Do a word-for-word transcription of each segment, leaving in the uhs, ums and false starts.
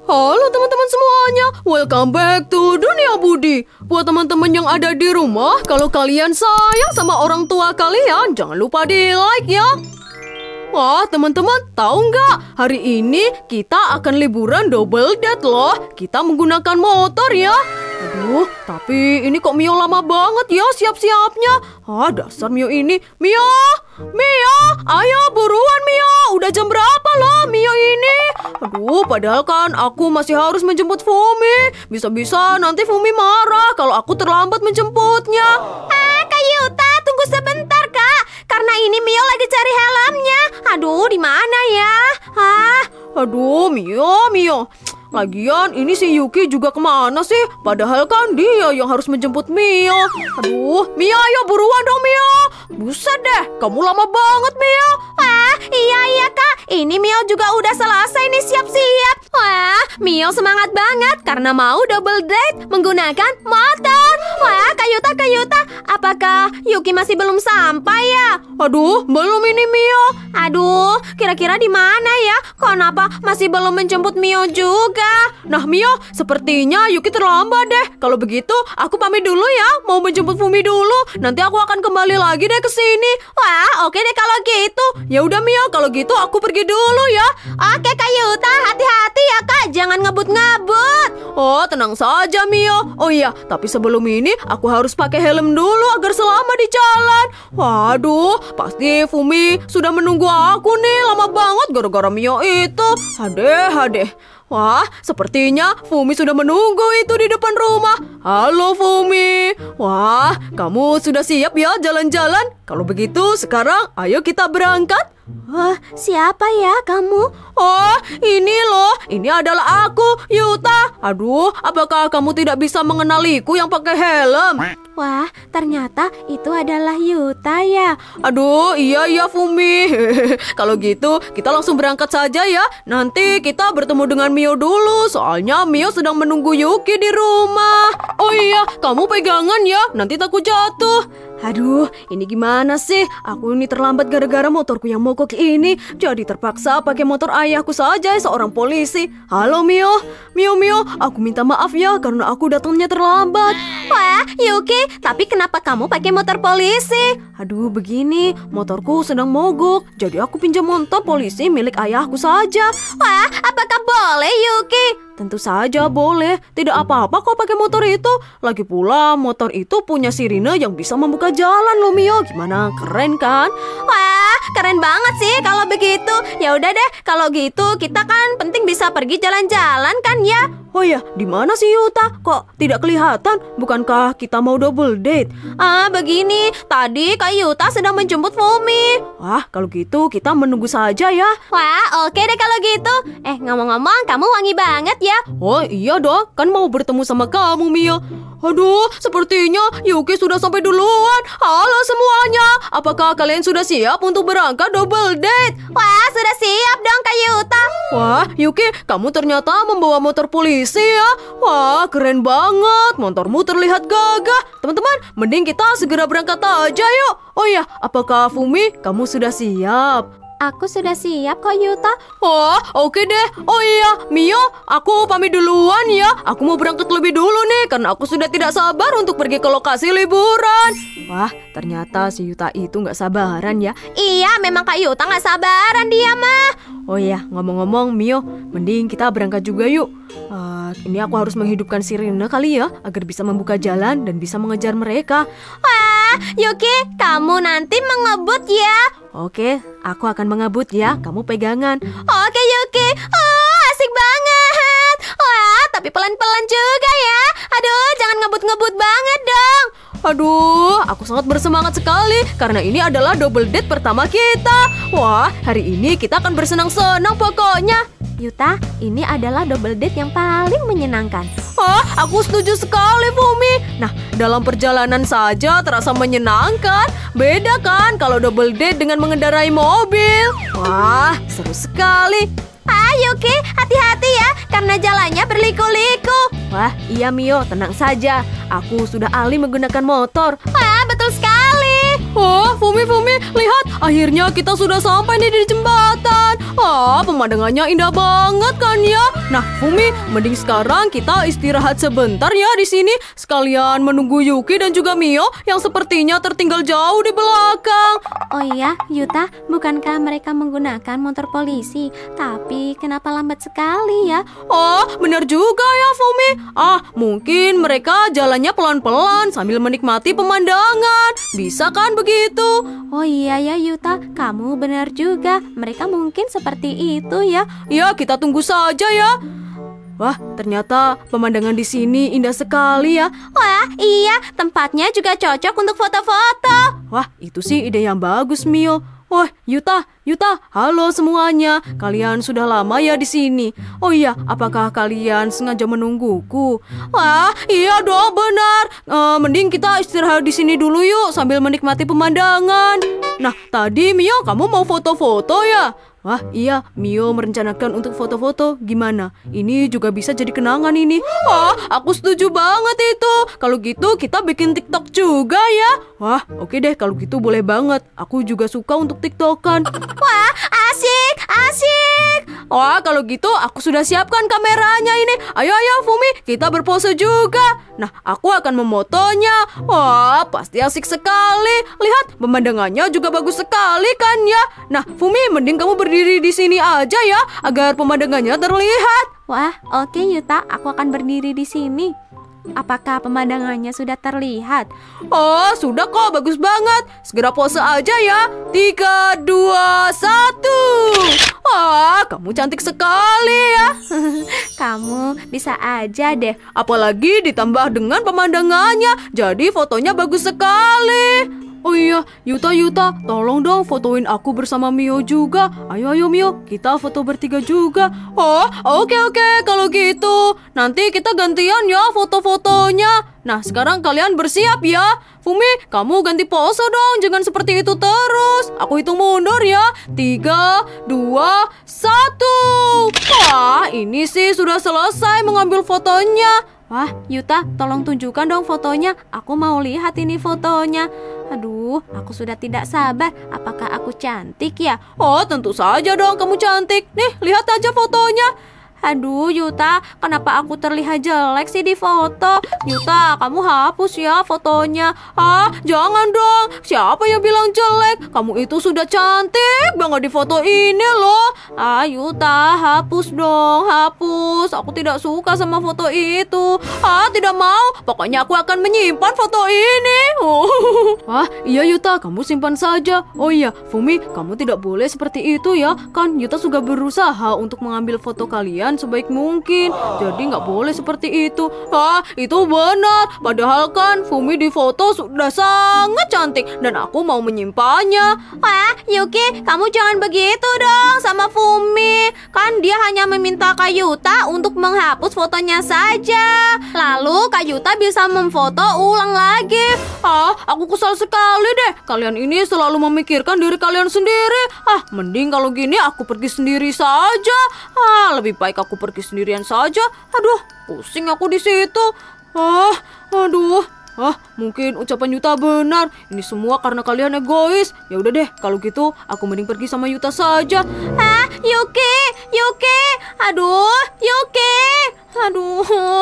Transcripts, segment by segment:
Halo teman-teman semuanya, welcome back to Dunia Budi. Buat teman-teman yang ada di rumah, kalau kalian sayang sama orang tua kalian, jangan lupa di like ya. Wah teman-teman, tahu nggak? Hari ini kita akan liburan double date loh. Kita menggunakan motor ya. Aduh, tapi ini kok Mio lama banget ya siap-siapnya. Ah, dasar Mio ini. Mio, Mio, ayo buruan Mio. Udah jam berapa loh Mio ini? Aduh, padahal kan aku masih harus menjemput Fumi. Bisa-bisa nanti Fumi marah kalau aku terlambat menjemputnya. Ah, Kak Yuta, tunggu sebentar Kak. Karena ini Mio lagi cari helmnya. Aduh, di mana ya? Ah, aduh, Mio, Mio. Lagian ini si Yuki juga kemana sih? Padahal kan dia yang harus menjemput Mio. Aduh, Mio ayo buruan dong Mio. Buset deh, kamu lama banget Mio. Wah, iya iya Kak. Ini Mio juga udah selesai nih siap-siap. Wah, Mio semangat banget karena mau double date menggunakan motor. Wah, Kak Yuta, Kak Yuta, apakah Yuki masih belum sampai ya? Aduh, belum ini Mio. Aduh, kira-kira di mana ya? Kenapa masih belum menjemput Mio juga? Nah Mio, sepertinya Yuki terlambat deh. Kalau begitu, aku pamit dulu ya. Mau menjemput Fumi dulu. Nanti aku akan kembali lagi deh ke sini. Wah, oke deh kalau gitu. Ya udah Mio, kalau gitu aku pergi dulu ya. Oke Kak Yuta, hati-hati ya Kak. Jangan ngebut-ngebut. Oh, tenang saja Mio. Oh iya, tapi sebelum ini aku harus pakai helm dulu agar selamat di jalan. Waduh, pasti Fumi sudah menunggu aku nih lama banget gara-gara Mio itu. Hadeh, hadeh. Wah, sepertinya Fumi sudah menunggu itu di depan rumah. Halo Fumi. Wah, kamu sudah siap ya jalan-jalan? Kalau begitu sekarang ayo kita berangkat. Wah, siapa ya kamu? Oh, ini loh. Ini adalah aku, Yuta. Aduh, apakah kamu tidak bisa mengenaliku yang pakai helm? Wah, ternyata itu adalah Yuta ya. Aduh, iya iya Fumi. Kalau gitu, kita langsung berangkat saja ya. Nanti kita bertemu dengan Mio dulu. Soalnya Mio sedang menunggu Yuki di rumah. Oh iya, kamu pegangan ya. Nanti takut jatuh. Aduh, ini gimana sih? Aku ini terlambat gara-gara motorku yang mogok ini. Jadi terpaksa pakai motor ayahku saja, seorang polisi. Halo Mio. Mio, Mio, aku minta maaf ya karena aku datangnya terlambat. Wah, Yuki, tapi kenapa kamu pakai motor polisi? Aduh, begini, motorku sedang mogok. Jadi aku pinjam motor polisi milik ayahku saja. Wah, apakah boleh Yuki? Tentu saja boleh. Tidak apa-apa kok pakai motor itu. Lagi pula motor itu punya sirine yang bisa membuka jalan loh Mio. Gimana? Keren kan? Wah, keren banget sih kalau begitu. Ya udah deh, kalau gitu kita kan penting bisa pergi jalan-jalan kan ya? Oh ya, di mana sih Yuta? Kok tidak kelihatan? Bukankah kita mau double date? Ah, begini. Tadi Kak Yuta sedang menjemput Fumi. Wah, kalau gitu kita menunggu saja ya. Wah, oke deh kalau gitu. Eh, ngomong-ngomong, kamu wangi banget ya. Oh iya dong, kan mau bertemu sama kamu Mio. Aduh, sepertinya Yuki sudah sampai duluan. Halo semuanya, apakah kalian sudah siap untuk berangkat double date? Wah, sudah siap dong Kak Yuta. Wah, Yuki, kamu ternyata membawa motor polisi ya. Wah, keren banget. Motormu terlihat gagah. Teman-teman, mending kita segera berangkat aja yuk. Oh iya, apakah Fumi, kamu sudah siap? Aku sudah siap kok Yuta. Wah, oke deh. Oh iya, Mio, aku pamit duluan ya. Aku mau berangkat lebih dulu nih, karena aku sudah tidak sabar untuk pergi ke lokasi liburan. Wah, ternyata si Yuta itu nggak sabaran ya. Iya, memang Kak Yuta nggak sabaran dia mah. Oh iya, ngomong-ngomong Mio, mending kita berangkat juga yuk. Uh, ini aku harus menghidupkan sirine kali ya, agar bisa membuka jalan dan bisa mengejar mereka. Wah, Yuki, kamu nanti mengebut ya. Oke, aku akan mengebut ya, kamu pegangan. Oke Yuki, oh asik banget. Wah, tapi pelan-pelan juga ya. Aduh, jangan ngebut-ngebut banget dong. Aduh, aku sangat bersemangat sekali karena ini adalah double date pertama kita. Wah, hari ini kita akan bersenang-senang pokoknya. Yuta, ini adalah double date yang paling menyenangkan. Hah, aku setuju sekali Fumi. Nah, dalam perjalanan saja terasa menyenangkan. Beda kan kalau double date dengan mengendarai mobil. Wah, seru sekali. Ah, Yuki, hati-hati ya, karena jalannya berliku-liku. Wah, iya Mio, tenang saja. Aku sudah ahli menggunakan motor. Wah, betul sekali. Oh, Fumi, Fumi, lihat. Akhirnya kita sudah sampai nih di jembatan. Ah, pemandangannya indah banget kan ya? Nah, Fumi, mending sekarang kita istirahat sebentar ya di sini. Sekalian menunggu Yuki dan juga Mio yang sepertinya tertinggal jauh di belakang. Oh iya, Yuta, bukankah mereka menggunakan motor polisi? Tapi kenapa lambat sekali ya? Oh, benar juga ya, Fumi. Ah, mungkin mereka jalannya pelan-pelan sambil menikmati pemandangan. Bisa kan begitu? Oh iya ya, Yuta, kamu benar juga. Mereka mungkin seperti itu ya. Ya, kita tunggu saja ya. Wah, ternyata pemandangan di sini indah sekali ya. Wah, iya, tempatnya juga cocok untuk foto-foto. Wah, itu sih ide yang bagus, Mio. Wah, Yuta, Yuta, halo semuanya. Kalian sudah lama ya di sini. Oh iya, apakah kalian sengaja menungguku? Wah, iya dong, benar. Uh, mending kita istirahat di sini dulu yuk sambil menikmati pemandangan. Nah, tadi Mio, kamu mau foto-foto ya? Wah, iya, Mio merencanakan untuk foto-foto. Gimana? Ini juga bisa jadi kenangan ini. Wah, aku setuju banget itu. Kalau gitu kita bikin TikTok juga ya. Wah, oke deh kalau gitu boleh banget. Aku juga suka untuk TikTokan. Wah, asik, asik. Wah, kalau gitu aku sudah siapkan kameranya ini. Ayo, ayo Fumi, kita berpose juga. Nah, aku akan memotonya. Wah, pasti asik sekali. Lihat, pemandangannya juga bagus sekali kan ya. Nah, Fumi, mending kamu berdiri di sini aja ya, agar pemandangannya terlihat. Wah, oke Yuta, aku akan berdiri di sini. Apakah pemandangannya sudah terlihat? Oh, sudah kok, bagus banget. Segera pose aja ya. Tiga, dua, satu. Wah, kamu cantik sekali ya. Kamu bisa aja deh. Apalagi ditambah dengan pemandangannya, jadi fotonya bagus sekali. Oh iya, Yuta, Yuta, tolong dong fotoin aku bersama Mio juga. Ayo, ayo Mio, kita foto bertiga juga. Oh, oke, oke, kalau gitu. Nanti kita gantian ya foto-fotonya. Nah, sekarang kalian bersiap ya. Fumi, kamu ganti pose dong, jangan seperti itu terus. Aku hitung mundur ya. Tiga, dua, satu. Wah, ini sih sudah selesai mengambil fotonya. Wah, Yuta, tolong tunjukkan dong fotonya. Aku mau lihat ini fotonya. Aduh, aku sudah tidak sabar. Apakah aku cantik ya? Oh, tentu saja dong kamu cantik. Nih, lihat aja fotonya. Aduh, Yuta, kenapa aku terlihat jelek sih di foto? Yuta, kamu hapus ya fotonya. Ah, jangan dong. Siapa yang bilang jelek? Kamu itu sudah cantik banget di foto ini loh. Ah, Yuta, hapus dong, hapus. Aku tidak suka sama foto itu. Ah, tidak mau. Pokoknya aku akan menyimpan foto ini. Oh. Wah, iya Yuta, kamu simpan saja. Oh iya, Fumi, kamu tidak boleh seperti itu ya. Kan Yuta sudah berusaha untuk mengambil foto kalian sebaik mungkin. Jadi nggak boleh seperti itu. Ah, itu benar. Padahal kan Fumi di foto sudah sangat cantik dan aku mau menyimpannya. Wah, Yuki, kamu jangan begitu dong sama Fumi. Kan dia hanya meminta Kak Yuta untuk menghapus fotonya saja. Lalu Kak Yuta bisa memfoto ulang lagi. Ah, aku kesal sekali deh. Kalian ini selalu memikirkan diri kalian sendiri. Ah, mending kalau gini aku pergi sendiri saja. Ah, lebih baik aku pergi sendirian saja. Aduh, pusing aku di situ. Ah, aduh. Ah, mungkin ucapan Yuta benar. Ini semua karena kalian egois. Ya udah deh, kalau gitu aku mending pergi sama Yuta saja. Ah, Yuki, Yuki. Aduh, Yuki. Aduh,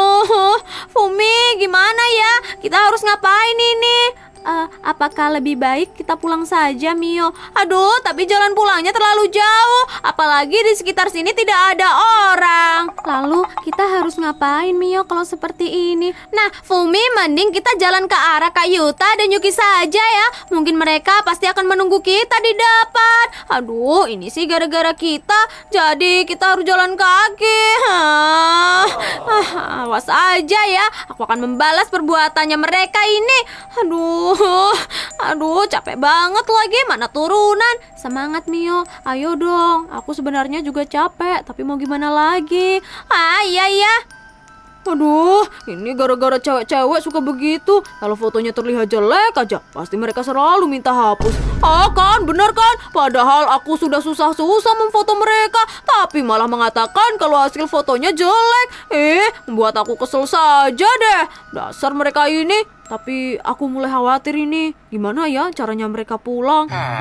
Fumi, gimana ya? Kita harus ngapain ini? Uh, apakah lebih baik kita pulang saja, Mio? Aduh, tapi jalan pulangnya terlalu jauh. Apalagi di sekitar sini tidak ada orang. Lalu kita harus ngapain, Mio, kalau seperti ini? Nah, Fumi, mending kita jalan ke arah Kak Yuta dan Yuki saja ya. Mungkin mereka pasti akan menunggu kita di depan. Aduh, ini sih gara-gara kita. Jadi kita harus jalan kaki. Hah. Ah, awas aja ya. Aku akan membalas perbuatannya mereka ini. Aduh. Aduh, capek banget lagi. Mana turunan. Semangat, Mio. Ayo dong. Aku sebenarnya juga capek, tapi mau gimana lagi? Ah, iya, iya. Aduh, ini gara-gara cewek-cewek suka begitu. Kalau fotonya terlihat jelek aja, pasti mereka selalu minta hapus. Ah kan, benar kan? Padahal aku sudah susah-susah memfoto mereka, tapi malah mengatakan kalau hasil fotonya jelek. Eh, membuat aku kesel saja deh. Dasar mereka ini. Tapi aku mulai khawatir ini. Gimana ya caranya mereka pulang? Aduh.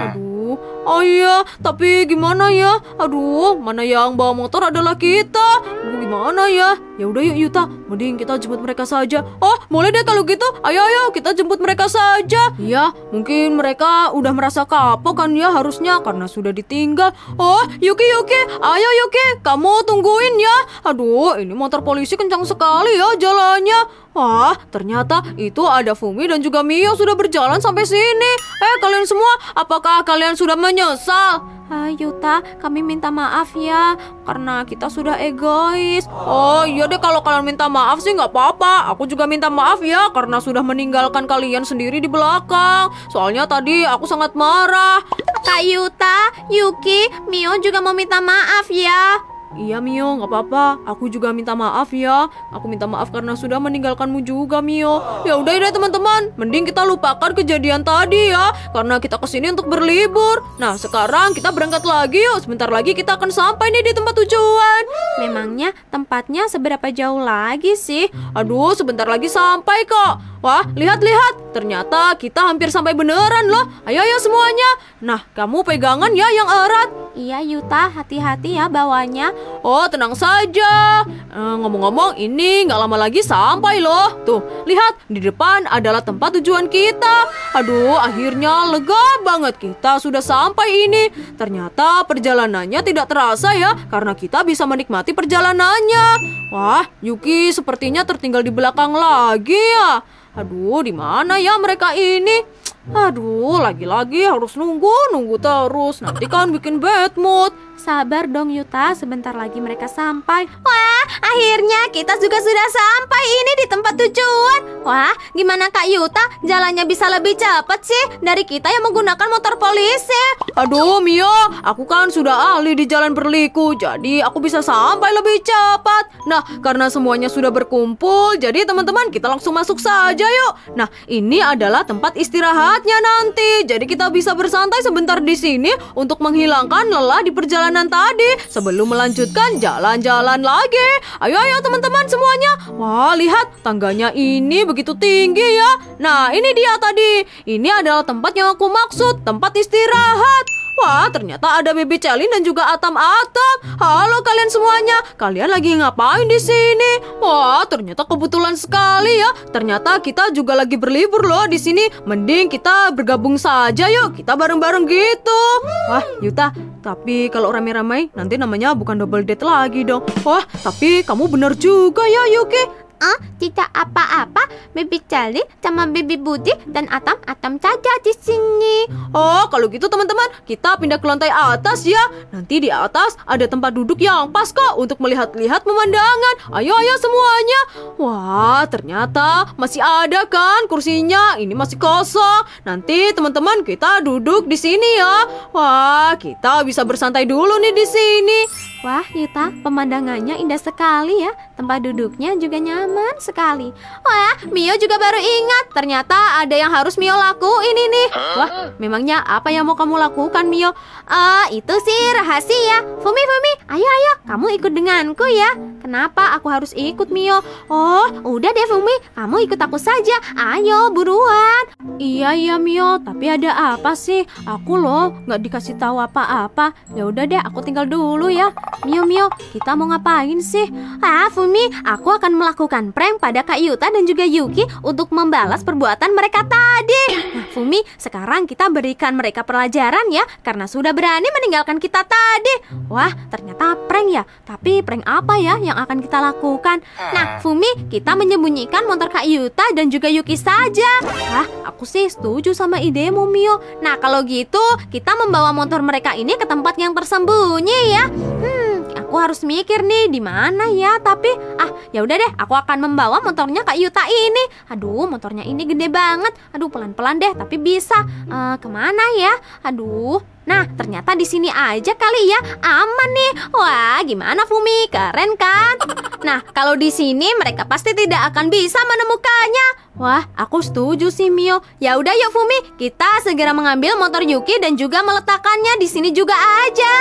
Aduh, oh iya, tapi gimana ya? Aduh, mana yang bawa motor adalah kita. Aduh, gimana ya? Ya udah yuk Yuta, mending kita jemput mereka saja. Oh, boleh deh kalau gitu. Ayo ayo kita jemput mereka saja. Iya, mungkin mereka udah merasa kapok kan ya harusnya karena sudah ditinggal. Oh, Yuki Yuki, ayo Yuki, kamu tungguin ya. Aduh, ini motor polisi kencang sekali ya jalannya. Wah, ternyata itu ada Fumi dan juga Mio sudah berjalan sampai sini. Eh, kalian semua, apakah kalian sudah menyesal? Ah, Yuta, kami minta maaf ya, karena kita sudah egois. Oh iya deh, kalau kalian minta maaf sih nggak apa-apa. Aku juga minta maaf ya, karena sudah meninggalkan kalian sendiri di belakang. Soalnya tadi aku sangat marah. Kak Yuta, Yuki, Mio juga mau minta maaf ya. Iya Mio, nggak apa-apa. Aku juga minta maaf ya. Aku minta maaf karena sudah meninggalkanmu juga Mio. Ya udah deh teman-teman, mending kita lupakan kejadian tadi ya, karena kita kesini untuk berlibur. Nah sekarang kita berangkat lagi yuk. Sebentar lagi kita akan sampai nih di tempat tujuan. Memangnya tempatnya seberapa jauh lagi sih? Aduh, sebentar lagi sampai kok. Wah, lihat-lihat, ternyata kita hampir sampai beneran loh. Ayo ayo semuanya. Nah, kamu pegangan ya yang erat. Iya Yuta, hati-hati ya bawanya. Oh, tenang saja. Eh, ngomong-ngomong, ini nggak lama lagi sampai loh. Tuh, lihat, di depan adalah tempat tujuan kita. Aduh, akhirnya lega banget kita sudah sampai ini. Ternyata perjalanannya tidak terasa ya, karena kita bisa menikmati perjalanannya. Wah, Yuki sepertinya tertinggal di belakang lagi ya. Aduh, di mana ya mereka ini? Aduh, lagi-lagi harus nunggu-nunggu terus. Nanti kan bikin bad mood. Sabar dong Yuta, sebentar lagi mereka sampai. Wah, akhirnya kita juga sudah sampai ini di tempat tujuan. Wah, gimana Kak Yuta? Jalannya bisa lebih cepat sih dari kita yang menggunakan motor polisi. Aduh Mio, aku kan sudah ahli di jalan berliku, jadi aku bisa sampai lebih cepat. Nah, karena semuanya sudah berkumpul, jadi teman-teman kita langsung masuk saja yuk. Nah, ini adalah tempat istirahatnya nanti. Jadi kita bisa bersantai sebentar di sini untuk menghilangkan lelah di perjalanan tadi sebelum melanjutkan jalan-jalan lagi. Ayo ayo teman-teman semuanya. Wah, lihat tangganya ini begitu tinggi ya. Nah, ini dia tadi. Ini adalah tempat yang aku maksud, tempat istirahat. Wah, ternyata ada Baby Celin dan juga Atam-Atam. Halo kalian semuanya. Kalian lagi ngapain di sini? Wah, ternyata kebetulan sekali ya. Ternyata kita juga lagi berlibur loh di sini. Mending kita bergabung saja yuk. Kita bareng-bareng gitu. Wah, Yuta, tapi kalau rame-rame nanti namanya bukan double date lagi dong. Wah, tapi kamu benar juga ya Yuki. Ah, tidak apa-apa. Baby Celin sama Baby Budi dan Atam-Atam saja di sini. Oh, kalau gitu teman-teman, kita pindah ke lantai atas ya. Nanti di atas ada tempat duduk yang pas kok untuk melihat-lihat pemandangan. Ayo ayo semuanya. Wah, ternyata masih ada kan kursinya. Ini masih kosong. Nanti teman-teman kita duduk di sini ya. Wah, kita bisa bersantai dulu nih di sini. Wah, Yuta, pemandangannya indah sekali ya. Tempat duduknya juga nyaman sekali. Wah, Mio juga baru ingat. Ternyata ada yang harus Mio lakuin ini. Wah, memangnya apa yang mau kamu lakukan, Mio? Ah, uh, itu sih rahasia. Fumi, Fumi, ayo ayo, kamu ikut denganku ya. Kenapa aku harus ikut, Mio? Oh, udah deh Fumi, kamu ikut aku saja. Ayo, buruan. Iya iya Mio, tapi ada apa sih? Aku loh nggak dikasih tahu apa-apa. Ya udah deh, aku tinggal dulu ya. Mio, Mio, kita mau ngapain sih? Ah, Fumi, aku akan melakukan prank pada Kak Yuta dan juga Yuki untuk membalas perbuatan mereka tadi. Nah, Fumi, sekarang kita berikan mereka pelajaran ya, karena sudah berani meninggalkan kita tadi. Wah, ternyata prank ya. Tapi prank apa ya yang akan kita lakukan? Nah, Fumi, kita menyembunyikan motor Kak Yuta dan juga Yuki saja. Wah, aku sih setuju sama idemu, Mio. Nah, kalau gitu, kita membawa motor mereka ini ke tempat yang tersembunyi ya. Hmm, aku harus mikir nih di mana ya. Tapi ah, ya udah deh, aku akan membawa motornya Kak Yuta ini. Aduh, motornya ini gede banget. Aduh, pelan-pelan deh, tapi bisa. Uh, kemana ya? Aduh. Nah, ternyata di sini aja kali ya. Aman nih. Wah, gimana Fumi? Keren kan? Nah, kalau di sini mereka pasti tidak akan bisa menemukannya. Wah, aku setuju sih Mio. Ya udah yuk Fumi, kita segera mengambil motor Yuki dan juga meletakkannya di sini juga aja.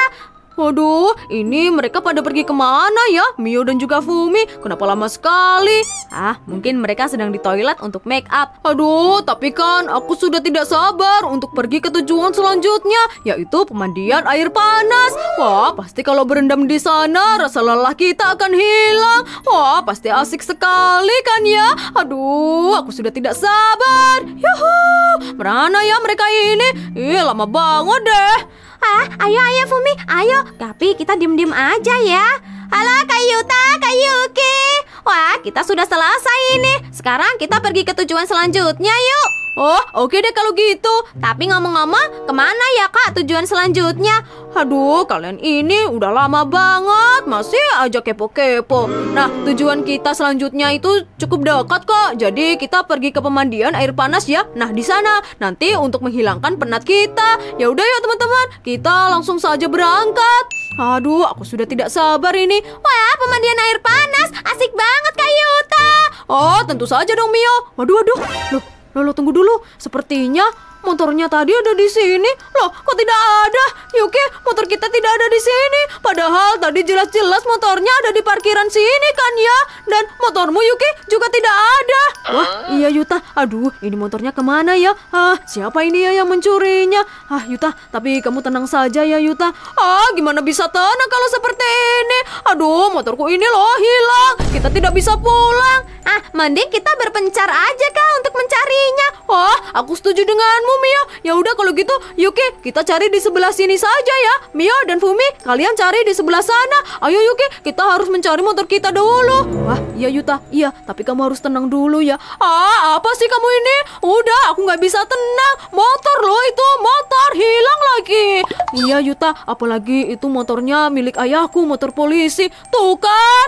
Aduh, ini mereka pada pergi kemana ya? Mio dan juga Fumi, kenapa lama sekali? Ah, mungkin mereka sedang di toilet untuk make up. Aduh, tapi kan aku sudah tidak sabar untuk pergi ke tujuan selanjutnya, yaitu pemandian air panas. Wah, pasti kalau berendam di sana, rasa lelah kita akan hilang. Wah, pasti asik sekali kan ya? Aduh, aku sudah tidak sabar. Yuhu, mana ya mereka ini? Ih, lama banget deh. Ah, ayo ayo Fumi, ayo. Tapi kita diem-diem aja ya. Halo Kak Yuta, Kak Yuki. Wah, kita sudah selesai ini. Sekarang kita pergi ke tujuan selanjutnya yuk. Oh, oke deh kalau gitu. Tapi ngomong-ngomong, kemana ya Kak tujuan selanjutnya? Aduh, kalian ini udah lama banget, masih aja kepo-kepo. Nah, tujuan kita selanjutnya itu cukup dekat kok. Jadi kita pergi ke pemandian air panas ya. Nah, di sana nanti untuk menghilangkan penat kita. Ya udah yuk teman-teman, kita langsung saja berangkat. Aduh, aku sudah tidak sabar ini. Wah, pemandian air panas, asik banget Kak Yuta. Oh, tentu saja dong Mio. Waduh, waduh, loh. Loh, loh, tunggu dulu. Sepertinya motornya tadi ada di sini. Loh, kok tidak ada? Yuki, motor kita tidak ada di sini. Padahal tadi jelas-jelas motornya ada di parkiran sini kan ya. Dan motormu Yuki juga tidak ada. Wah, iya Yuta. Aduh, ini motornya kemana ya? Ah, siapa ini ya yang mencurinya? Ah, Yuta, tapi kamu tenang saja ya Yuta. Ah, gimana bisa tenang kalau seperti ini? Aduh, motorku ini loh hilang. Kita tidak bisa pulang. Ah, mending kita berpencar aja Kak untuk mencarinya. Wah, aku setuju denganmu Mio. Ya udah kalau gitu, Yuki, kita cari di sebelah sini saja ya. Mio dan Fumi, kalian cari di sebelah sana. Ayo Yuki, kita harus mencari motor kita dulu. Wah, iya Yuta, iya. Tapi kamu harus tenang dulu ya. Ah, apa sih kamu ini? Udah, aku nggak bisa tenang. Motor loh itu, motor hilang lagi. Iya Yuta, apalagi itu motornya milik ayahku, motor polisi. Tuh kan?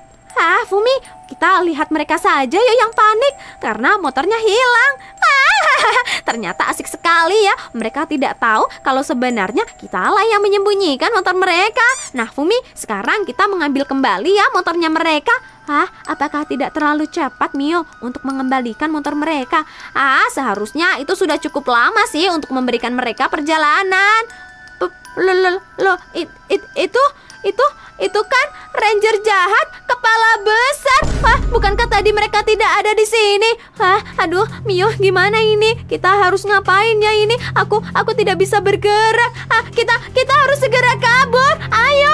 Ah, Fumi, kita lihat mereka saja yuk yang panik karena motornya hilang. Ah, ternyata asik sekali ya. Mereka tidak tahu kalau sebenarnya kitalah yang menyembunyikan motor mereka. Nah, Fumi, sekarang kita mengambil kembali ya motornya mereka. Ah, apakah tidak terlalu cepat Mio untuk mengembalikan motor mereka? Ah, seharusnya itu sudah cukup lama sih untuk memberikan mereka perjalanan. Loh, loh, loh, it, it, itu, itu, itu kan Ranger jahat kepala besar. Wah, bukankah tadi mereka tidak ada di sini? Hah, aduh, Mio, gimana ini? Kita harus ngapain ya ini? Aku, aku tidak bisa bergerak. Ah, kita, kita harus segera kabur. Ayo,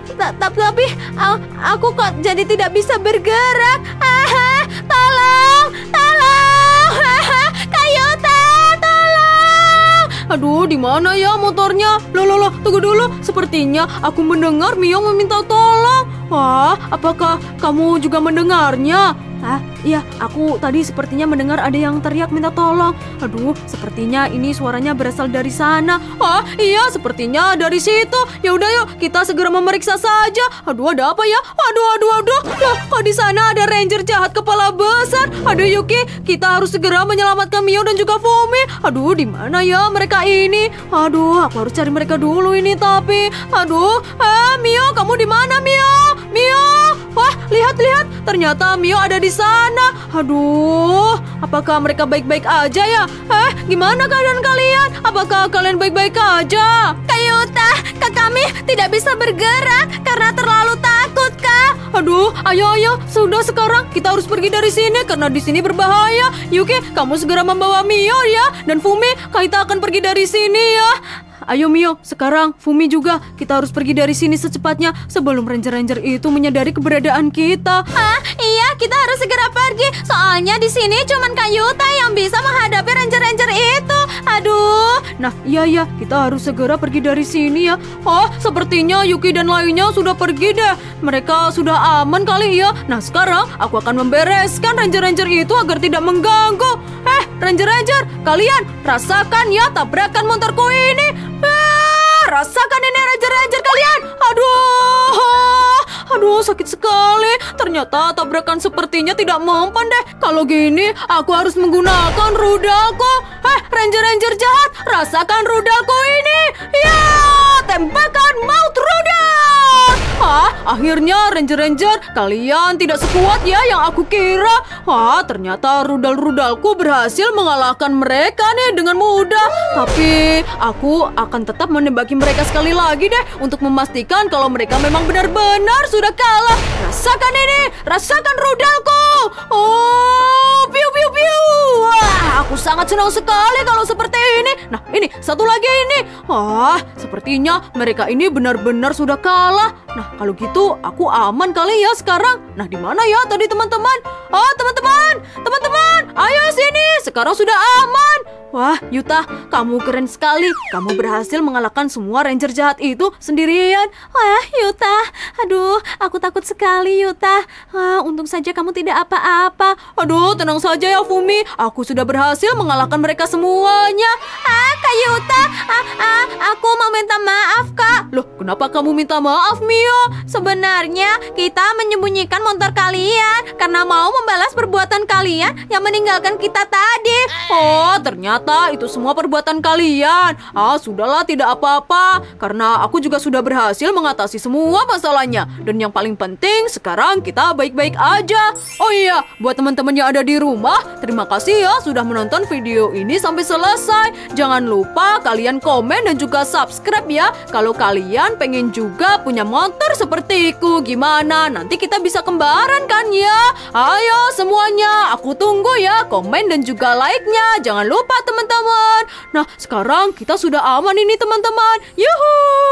tapi, aku kok jadi tidak bisa bergerak. Ah, tolong, tolong, Kak Yuta, tolong. Aduh, di mana ya motornya? Loh, loh, loh, tunggu dulu. Sepertinya aku mendengar Mio meminta tolong. Wah, apakah kamu juga mendengarnya? Ah, iya, aku tadi sepertinya mendengar ada yang teriak minta tolong. Aduh, sepertinya ini suaranya berasal dari sana. Ah, iya, sepertinya dari situ. Ya udah yuk, kita segera memeriksa saja. Aduh, ada apa ya? Aduh, aduh, aduh. Loh, kok di sana ada Ranger jahat kepala besar? Aduh, Yuki, kita harus segera menyelamatkan Mio dan juga Fumi. Aduh, di mana ya mereka ini? Aduh, aku harus cari mereka dulu ini tapi. Aduh, eh, Mio, kamu di mana Mio? Mio, wah, lihat-lihat, ternyata Mio ada di sana. Aduh, apakah mereka baik-baik aja ya? Eh, gimana keadaan kalian? Apakah kalian baik-baik aja? Kak Yuta, Kak kami tidak bisa bergerak karena terlalu takut, Kak. Aduh, ayo ayo, sudah sekarang kita harus pergi dari sini karena di sini berbahaya. Yuki, kamu segera membawa Mio ya, dan Fumi, kita akan pergi dari sini ya. Ayo Mio, sekarang Fumi juga. Kita harus pergi dari sini secepatnya sebelum ranger-ranger itu menyadari keberadaan kita. Ah, iya, kita harus segera pergi. Soalnya di sini cuman Kak Yuta yang bisa menghadapi ranger-ranger itu. Aduh. Nah, iya ya, kita harus segera pergi dari sini ya. Oh, sepertinya Yuki dan lainnya sudah pergi deh. Mereka sudah aman kali ya. Nah, sekarang aku akan membereskan ranger-ranger itu agar tidak mengganggu. Eh, ranger-ranger, kalian rasakan ya tabrakan motorku ini. Ah, rasakan ini ranger-ranger kalian. Aduh, aduh sakit sekali. Ternyata tabrakan sepertinya tidak mempan deh. Kalau gini aku harus menggunakan rudalku. Eh, ranger-ranger jahat, rasakan rudalku ini. Ya, tembakan maut rudal. Ah, akhirnya Ranger-Ranger, kalian tidak sekuat ya yang aku kira. Ah, ternyata rudal-rudalku berhasil mengalahkan mereka nih dengan mudah. Tapi aku akan tetap menembaki mereka sekali lagi deh untuk memastikan kalau mereka memang benar-benar sudah kalah. Rasakan ini, rasakan rudalku. Oh, piu piu piu. Wah, aku sangat senang sekali kalau seperti ini. Nah, ini satu lagi ini. Wah, sepertinya mereka ini benar-benar sudah kalah. Nah, kalau gitu aku aman kali ya sekarang. Nah, di mana ya tadi teman-teman? Oh, teman-teman, teman-teman, ayo sini. Sekarang sudah aman. Wah, Yuta, kamu keren sekali. Kamu berhasil mengalahkan semua ranger jahat itu sendirian. Wah, Yuta, aduh, aku takut sekali, Yuta. Wah, untung saja kamu tidak apa-apa. Aduh, tenang saja ya, Fumi. Aku sudah berhasil mengalahkan mereka semuanya. Ah, Kak Yuta, ah, ah, aku mau minta maaf, Kak. Loh, kenapa kamu minta maaf, Mio? Sebenarnya kita menyembunyikan motor kalian karena mau membalas perbuatan kalian yang meninggalkan kita tadi. Oh, ternyata itu semua perbuatan kalian. Ah, sudahlah, tidak apa-apa. Karena aku juga sudah berhasil mengatasi semua masalahnya. Dan yang paling penting, sekarang kita baik-baik aja. Oh iya, buat teman-teman yang ada di rumah, terima kasih ya sudah menonton video ini sampai selesai. Jangan lupa kalian komen dan juga subscribe ya. Kalau kalian pengen juga punya motor sepertiku, gimana? Nanti kita bisa kembaran kan ya? Ayo semuanya, aku tunggu ya komen dan juga like-nya. Jangan lupa teman-teman. Nah, sekarang kita sudah aman ini teman-teman. Yuhuu!